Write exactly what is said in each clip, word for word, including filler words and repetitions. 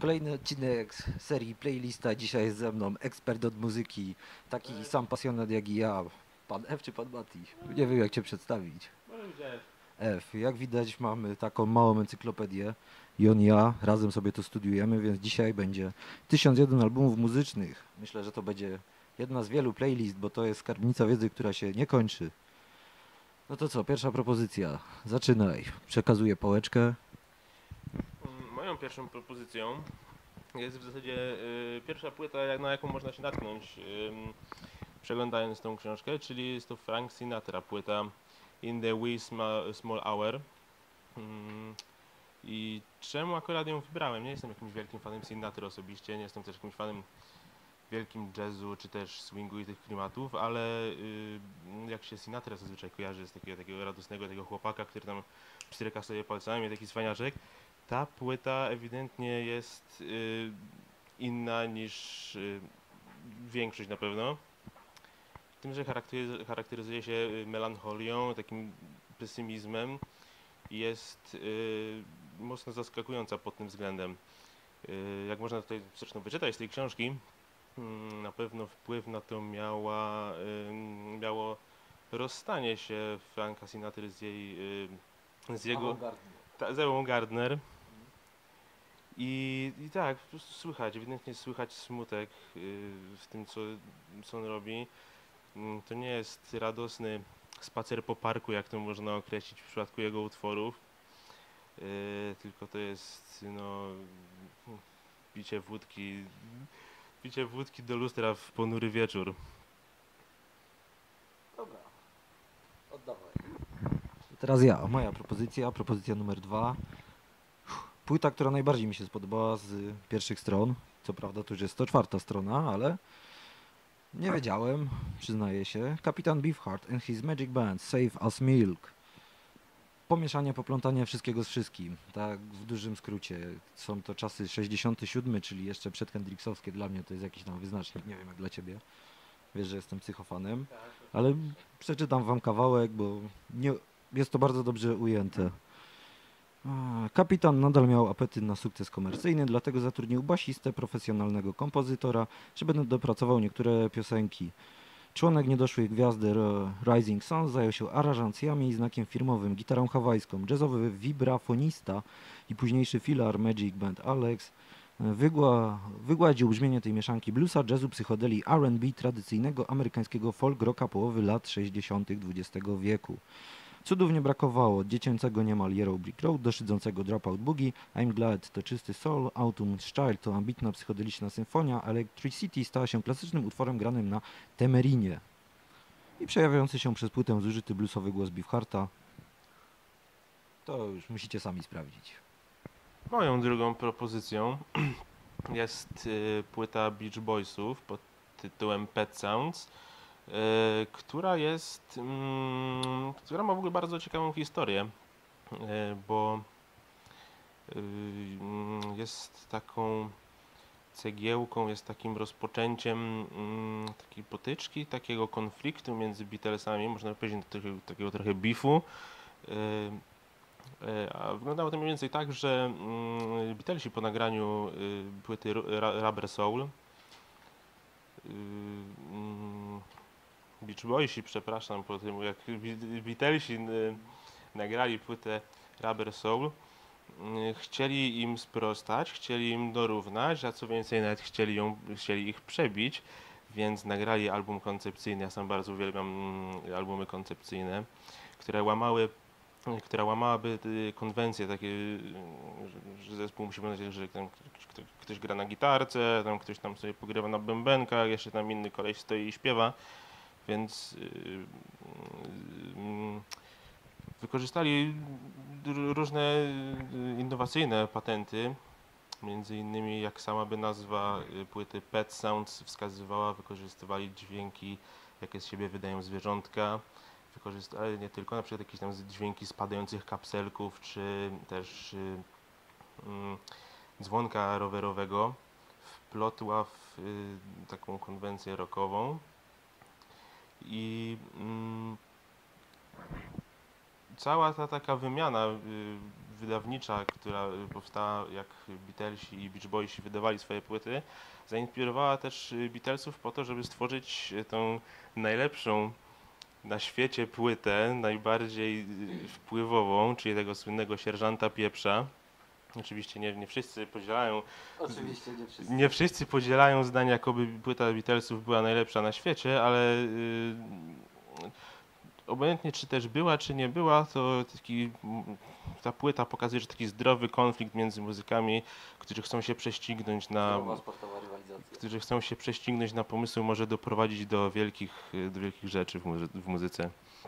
Kolejny odcinek z serii Playlista. Dzisiaj jest ze mną ekspert od muzyki, taki sam pasjonat jak i ja. Pan F czy pan Mati? Nie wiem jak cię przedstawić. F. Jak widać mamy taką małą encyklopedię i on i ja razem sobie to studiujemy, więc dzisiaj będzie tysiąc jeden albumów muzycznych. Myślę, że to będzie jedna z wielu playlist, bo to jest skarbnica wiedzy, która się nie kończy. No to co, pierwsza propozycja. Zaczynaj. Przekazuję pałeczkę. Moją pierwszą propozycją jest w zasadzie y, pierwsza płyta, jak- na jaką można się natknąć, y, przeglądając tą książkę, czyli jest to Frank Sinatra, płyta In the Wee Small, Small Hour. Mm, I czemu akurat ją wybrałem? Nie jestem jakimś wielkim fanem Sinatry osobiście, nie jestem też jakimś fanem wielkim jazzu czy też swingu i tych klimatów, ale y, jak się Sinatra zazwyczaj kojarzy z takiego, takiego radosnego tego chłopaka, który tam pstryka sobie palcami, taki cwaniaczek, ta płyta ewidentnie jest y, inna niż y, większość na pewno. Tym, że charakteryzuje, charakteryzuje się y, melancholią, takim pesymizmem i jest y, mocno zaskakująca pod tym względem. Y, jak można tutaj zresztą wyczytać z tej książki, mm, na pewno wpływ na to miała, y, miało rozstanie się Franka Sinatry z jej, y, z jego, ta, z Ewą Gardner. I, I tak, po prostu słychać, ewidentnie słychać smutek y, w tym, co, co on robi. Mm, To nie jest radosny spacer po parku, jak to można określić w przypadku jego utworów, y, tylko to jest no, picie wódki, picie wódki do lustra w ponury wieczór. Dobra, oddawaj. Teraz ja, moja propozycja, propozycja numer dwa. Płyta, która najbardziej mi się spodobała z pierwszych stron. Co prawda to już jest sto czwarta strona, ale nie wiedziałem, przyznaję się. Kapitan Beefheart and his Magic Band, Save Us Milk. Pomieszanie, poplątanie wszystkiego z wszystkim. Tak w dużym skrócie. Są to czasy sześćdziesiąte siódme, czyli jeszcze przedhendricksowskie. Dla mnie to jest jakiś tam wyznacznik. Nie wiem jak dla ciebie. Wiesz, że jestem psychofanem. Ale przeczytam wam kawałek, bo nie, jest to bardzo dobrze ujęte. A, Kapitan nadal miał apetyt na sukces komercyjny, dlatego zatrudnił basistę, profesjonalnego kompozytora, żeby dopracował niektóre piosenki. Członek niedoszłej gwiazdy Ro- Rising Sun zajął się aranżacjami i znakiem firmowym, gitarą hawajską, jazzowy wibrafonista i późniejszy filar Magic Band Alex e, wygła, wygładził brzmienie tej mieszanki bluesa, jazzu, psychodelii, R and B, tradycyjnego amerykańskiego folk rocka połowy lat sześćdziesiątych dwudziestego wieku. Cudów nie brakowało, od dziecięcego niemal Yellow Brick Road do szydzącego Dropout Boogie, I'm Glad to czysty soul, Autumn Child to ambitna psychodeliczna symfonia, Electricity stała się klasycznym utworem granym na temerinie i przejawiający się przez płytę zużyty bluesowy głos Beefhearta. To już musicie sami sprawdzić. Moją drugą propozycją jest y, płyta Beach Boysów pod tytułem Pet Sounds, y, która jest, mm, która ma w ogóle bardzo ciekawą historię, y, bo y, mm, jest taką cegiełką, jest takim rozpoczęciem mm, takiej potyczki, takiego konfliktu między Beatlesami, można powiedzieć takiego, takiego trochę beefu. Y, y, A wyglądało to mniej więcej tak, że mm, Beatlesi po nagraniu y, płyty Ru- Ra- Rubber Soul, y, mm, Beach Boysi, przepraszam, po tym jak Be- Beatlesi y, nagrali płytę Rubber Soul, y, chcieli im sprostać, chcieli im dorównać, a co więcej nawet chcieli, ją, chcieli ich przebić, więc nagrali album koncepcyjny. Ja sam bardzo uwielbiam mm, albumy koncepcyjne, które łamały która łamałaby y, konwencje takie, y, że, że zespół musi wyglądać, że tam ktoś, ktoś, ktoś gra na gitarce, tam ktoś tam sobie pogrywa na bębenkach, jeszcze tam inny koleś stoi i śpiewa, więc y, y, y, wykorzystali r- różne y, innowacyjne patenty, między innymi jak sama by nazwa y, płyty Pet Sounds wskazywała, wykorzystywali dźwięki, jakie z siebie wydają zwierzątka, wykorzyst- ale nie tylko, na przykład jakieś tam z- dźwięki spadających kapselków, czy też y, mm, dzwonka rowerowego wplotła w y, taką konwencję rockową i mm, cała ta taka wymiana y, wydawnicza, która powstała jak Beatlesi i Beach Boysi wydawali swoje płyty, zainspirowała też Beatlesów po to, żeby stworzyć tą najlepszą na świecie płytę, najbardziej wpływową, czyli tego słynnego Sierżanta Pieprza. Oczywiście nie, nie wszyscy podzielają Oczywiście nie wszyscy. nie wszyscy podzielają zdanie, jakoby płyta Beatlesów była najlepsza na świecie, ale yy, obojętnie czy też była, czy nie była, to taki, ta płyta pokazuje, że taki zdrowy konflikt między muzykami, którzy chcą się prześcignąć na, sportowa rywalizacja. którzy chcą się prześcignąć na pomysły, może doprowadzić do wielkich, do wielkich rzeczy w, muzy w muzyce.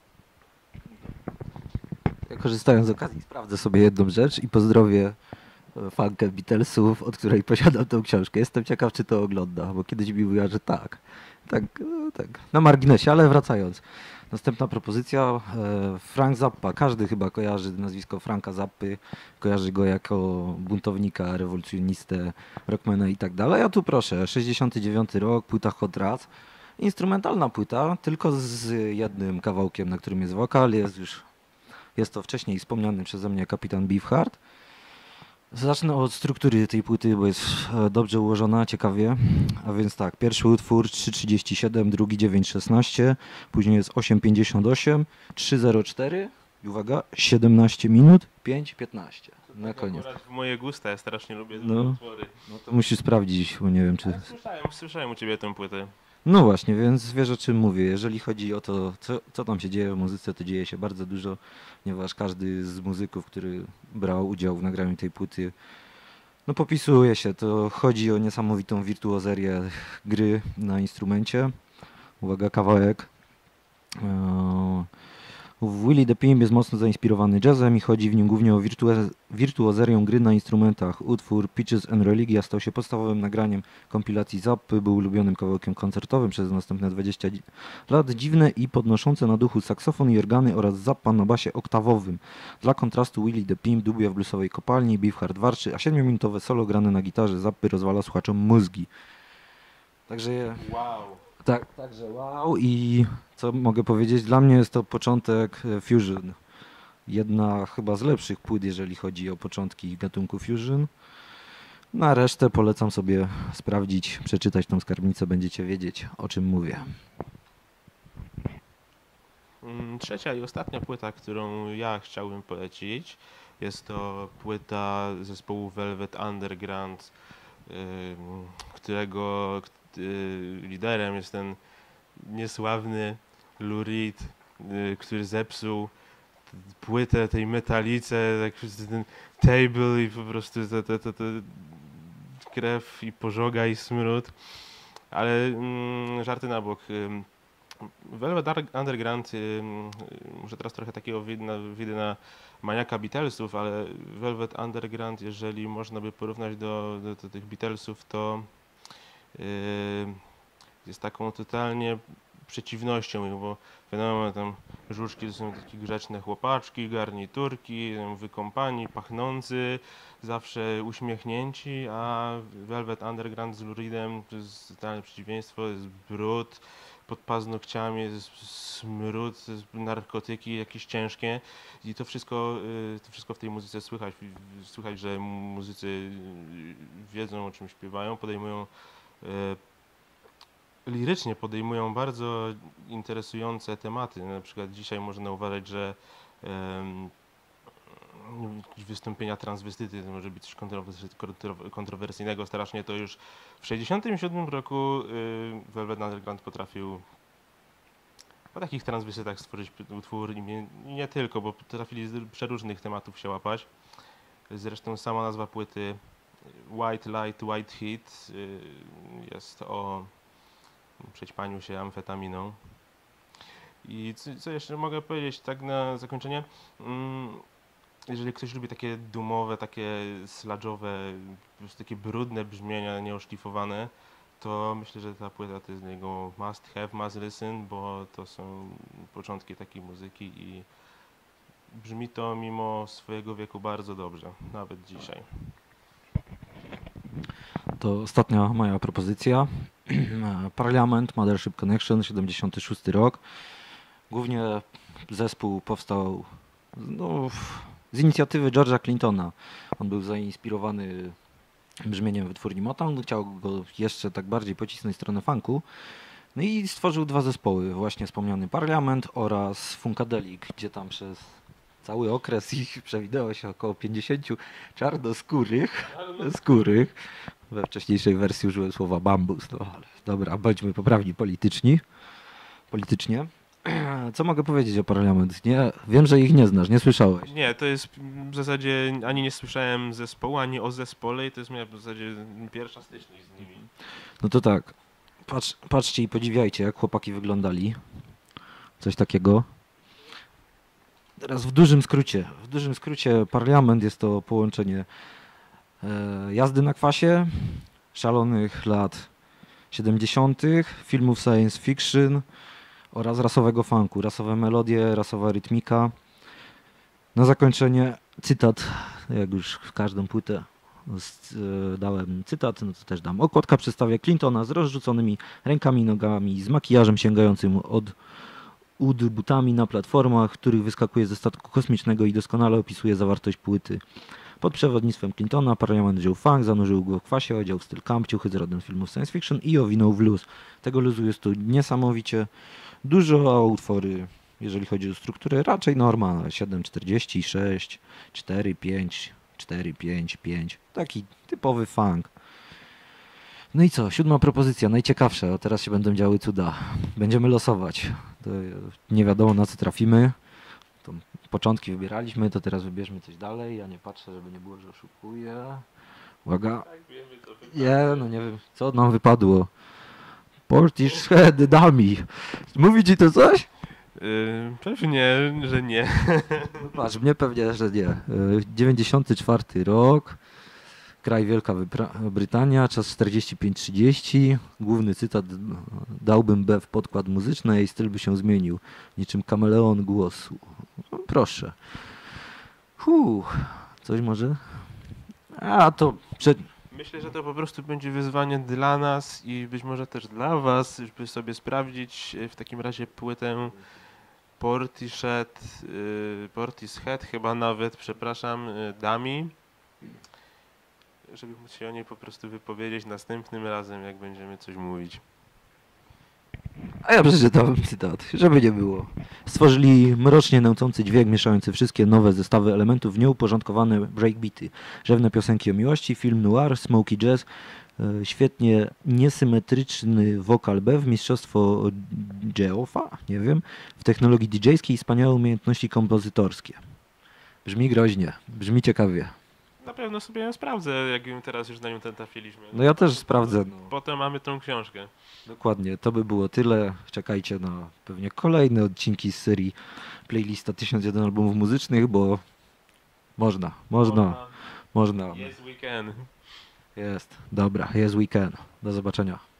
Ja korzystając z okazji sprawdzę sobie jedną rzecz i pozdrowię fankę Beatlesów, od której posiadam tą książkę. Jestem ciekaw, czy to ogląda, bo kiedyś mi mówiła, że tak. Tak, no, tak. Na marginesie, ale wracając. Następna propozycja, e, Frank Zappa. Każdy chyba kojarzy nazwisko Franka Zappy, kojarzy go jako buntownika, rewolucjonistę, rockmana i tak dalej. A tu proszę, sześćdziesiąty dziewiąty rok, płyta Hot Rats. Instrumentalna płyta, tylko z jednym kawałkiem, na którym jest wokal. Jest już, jest to wcześniej wspomniany przeze mnie Kapitan Beefheart. Zacznę od struktury tej płyty, bo jest dobrze ułożona, ciekawie. A więc tak, pierwszy utwór trzy trzydzieści siedem, drugi dziewięć szesnaście, później jest osiem pięćdziesiąt osiem, trzy zero cztery i uwaga, siedemnaście minut, pięć piętnaście. Na koniec. Akurat w moje gusta, ja strasznie lubię No. te utwory. No to musisz sprawdzić, bo nie wiem czy... Ale Słyszałem, słyszałem u ciebie tę płytę. No właśnie, więc wiesz o czym mówię. Jeżeli chodzi o to, co, co tam się dzieje w muzyce, to dzieje się bardzo dużo, ponieważ każdy z muzyków, który brał udział w nagraniu tej płyty, no popisuje się. To chodzi o niesamowitą wirtuozerię gry na instrumencie. Uwaga, kawałek. Eee, Willie the Pimp jest mocno zainspirowany jazzem i chodzi w nim głównie o wirtuoz wirtuozerię gry na instrumentach. Utwór Peaches and Religia stał się podstawowym nagraniem kompilacji Zappy, był ulubionym kawałkiem koncertowym przez następne dwadzieścia lat. Dziwne i podnoszące na duchu saksofon i organy oraz Zappa na basie oktawowym. Dla kontrastu Willie the Pimp dubuje w bluesowej kopalni, Beefheart warczy, a siedmiominutowe solo grane na gitarze Zappy rozwala słuchaczom mózgi. Także... Wow. Tak, także wow i co mogę powiedzieć, dla mnie jest to początek fusion. Jedna chyba z lepszych płyt, jeżeli chodzi o początki gatunku fusion. Na resztę polecam sobie sprawdzić, przeczytać tą skarbnicę, będziecie wiedzieć, o czym mówię. Trzecia i ostatnia płyta, którą ja chciałbym polecić, jest to płyta zespołu Velvet Underground, którego liderem jest ten niesławny Lou Reed, który zepsuł płytę tej Metalice, ten Table i po prostu te, te, te, te krew i pożoga i smród. Ale mm, żarty na bok. Velvet Underground, może teraz trochę takiego widzę na maniaka Beatlesów, ale Velvet Underground, jeżeli można by porównać do, do, do tych Beatlesów, to yy, jest taką totalnie przeciwnością, bo wiadomo, tam żuczki to są takie grzeczne chłopaczki, garniturki, wykąpani, pachnący, zawsze uśmiechnięci, a Velvet Underground z Lou Reedem to jest totalne przeciwieństwo, to jest brud, pod paznokciami jest smród, narkotyki jakieś ciężkie i to wszystko, to wszystko w tej muzyce słychać. Słychać, że muzycy wiedzą, o czym śpiewają, podejmują lirycznie podejmują bardzo interesujące tematy. Na przykład dzisiaj można uważać, że um, wystąpienia transwestyty to może być coś kontrowersyjnego strasznie. To już w sześćdziesiątym siódmym roku y, Velvet Underground potrafił o takich transwestytach stworzyć utwór i nie, nie tylko, bo potrafili z przeróżnych tematów się łapać. Zresztą sama nazwa płyty White Light, White Heat y, jest o przećpaniu się amfetaminą. I co, co jeszcze mogę powiedzieć tak na zakończenie? Mm, jeżeli ktoś lubi takie dumowe, takie sludge'owe, po prostu takie brudne brzmienia, nieoszlifowane, to myślę, że ta płyta to jest dla niego must have, must listen, bo to są początki takiej muzyki i brzmi to mimo swojego wieku bardzo dobrze, nawet dzisiaj. To ostatnia moja propozycja. Parliament, Mothership Connection, siedemdziesiąty szósty rok. Głównie zespół powstał no, z inicjatywy George'a Clintona. On był zainspirowany brzmieniem wytwórni Motown, chciał go jeszcze tak bardziej pocisnąć w stronę funku. No i stworzył dwa zespoły, właśnie wspomniany Parliament oraz Funkadelic, gdzie tam przez cały okres ich przewidziało się około pięćdziesięciu czarnoskórych, skórych. We wcześniejszej wersji użyłem słowa bambus, no ale dobra, bądźmy poprawni polityczni, politycznie. Co mogę powiedzieć o Parliament? Nie, wiem, że ich nie znasz, nie słyszałeś. Nie, to jest w zasadzie ani nie słyszałem zespołu, ani o zespole i to jest moja w zasadzie pierwsza styczność z nimi. No to tak, patrz, patrzcie i podziwiajcie, jak chłopaki wyglądali. Coś takiego. Teraz w dużym skrócie, w dużym skrócie Parliament jest to połączenie e, jazdy na kwasie, szalonych lat siedemdziesiątych, filmów science fiction oraz rasowego funku. Rasowe melodie, rasowa rytmika. Na zakończenie cytat, jak już w każdą płytę z, e, dałem cytat, no to też dam. Okładka przedstawia Clintona z rozrzuconymi rękami i nogami, z makijażem sięgającym od ud butami na platformach, których wyskakuje ze statku kosmicznego i doskonale opisuje zawartość płyty. Pod przewodnictwem Clintona Parliament wziął funk, zanurzył go w kwasie, odział w styl camp, ciuchy z rodem filmów science fiction i owinął w luz. Tego luzu jest tu niesamowicie dużo, a utwory, jeżeli chodzi o strukturę, raczej norma siedem czterdzieści sześć, cztery pięć, cztery pięć pięć. Taki typowy funk. No i co? Siódma propozycja, najciekawsza. O, teraz się będą działy cuda. Będziemy losować. To nie wiadomo, na co trafimy. To początki wybieraliśmy, to teraz wybierzmy coś dalej. Ja nie patrzę, żeby nie było, że oszukuję. Uwaga. Tak, wiemy, co Nie, no nie wiem, co nam wypadło. Portishead Dummy. Mówi ci to coś? Yy, pewnie, że nie. No patrz, mnie pewnie, że nie. Yy, dziewięćdziesiąty czwarty rok. Kraj Wielka Wypra- Brytania, czas czterdzieści pięć trzydzieści. Główny cytat: dałbym B w podkład muzyczny i styl by się zmienił. Niczym kameleon głosu. No, proszę. Huh, coś może? A to przed... Myślę, że to po prostu będzie wyzwanie dla nas i być może też dla was, żeby sobie sprawdzić w takim razie płytę Portishead, yy, Portishead chyba nawet, przepraszam, yy, Dummy. Żeby móc się o niej po prostu wypowiedzieć następnym razem, jak będziemy coś mówić. A ja przeczytałem cytat, żeby nie było. Stworzyli mrocznie nęcący dźwięk, mieszający wszystkie nowe zestawy elementów w nieuporządkowane breakbeaty. Rzewne piosenki o miłości, film noir, smoky jazz, e, świetnie niesymetryczny wokal bew, mistrzostwo Geoffa, nie wiem, w technologii didżejskiej i wspaniałe umiejętności kompozytorskie. Brzmi groźnie, brzmi ciekawie. Na pewno sobie ją sprawdzę, jak teraz już na nią trafiliśmy. No ja też sprawdzę. No. Potem mamy tą książkę. Dokładnie, to by było tyle. Czekajcie na pewnie kolejne odcinki z serii Playlista tysiąc jeden albumów muzycznych, bo można, można, można. Yes, we can. Jest, dobra, jest weekend. Do zobaczenia.